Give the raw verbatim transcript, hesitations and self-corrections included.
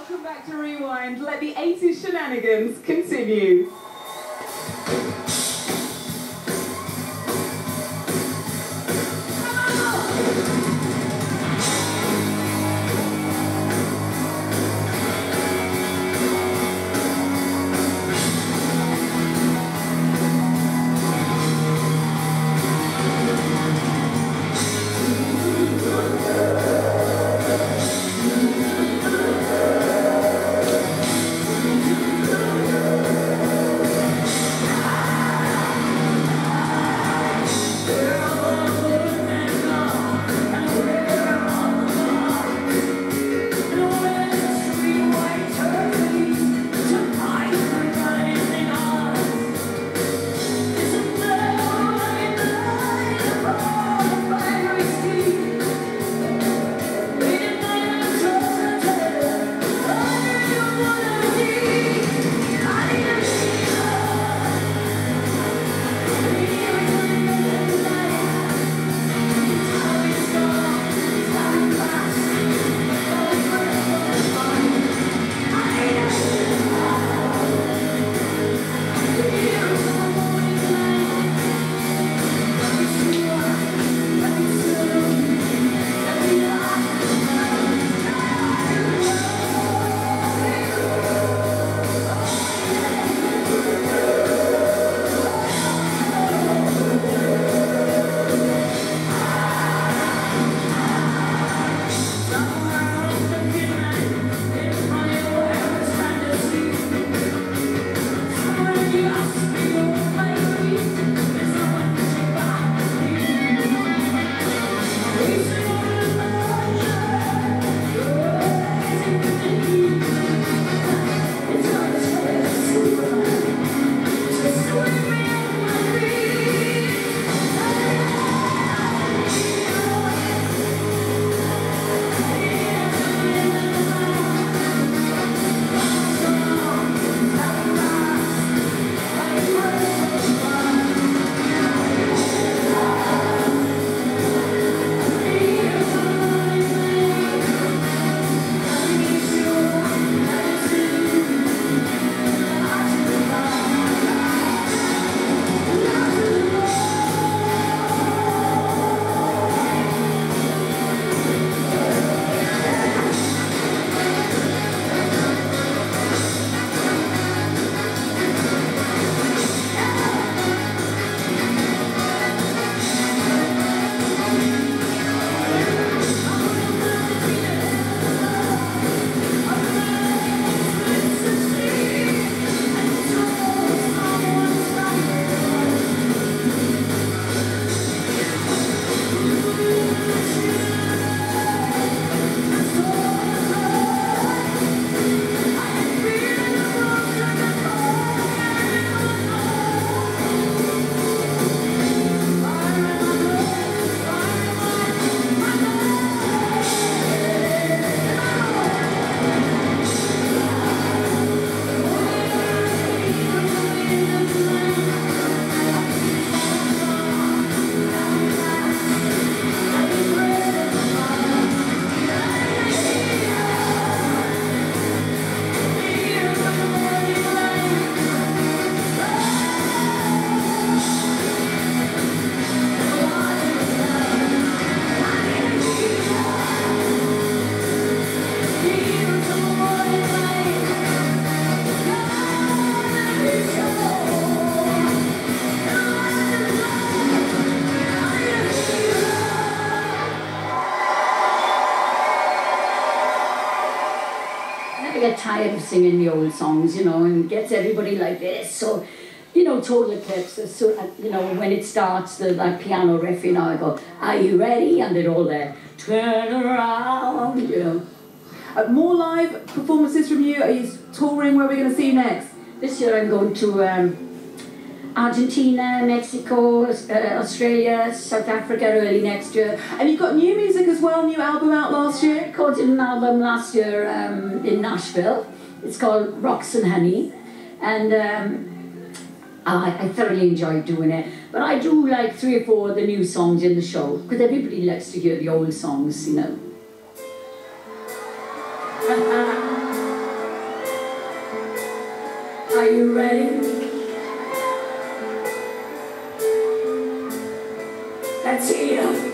Welcome back to Rewind. Let the eighties shenanigans continue. Get tired of singing the old songs, you know, and gets everybody like this. So, you know, Total Eclipse, so, you know, when it starts, the like piano riff, you know, I go, are you ready? And they're all there, turn around, you know. Uh, more live performances from you? Are you touring? Where are we going to see you next? This year I'm going to um, Argentina, Mexico, uh, Australia, South Africa early next year. And you've got new music as well, new album out last year? I recorded an album last year um, in Nashville. It's called Rocks and Honey. And um, I, I thoroughly enjoyed doing it. But I do like three or four of the new songs in the show, because everybody likes to hear the old songs, you know. Are you ready? Let's hear you.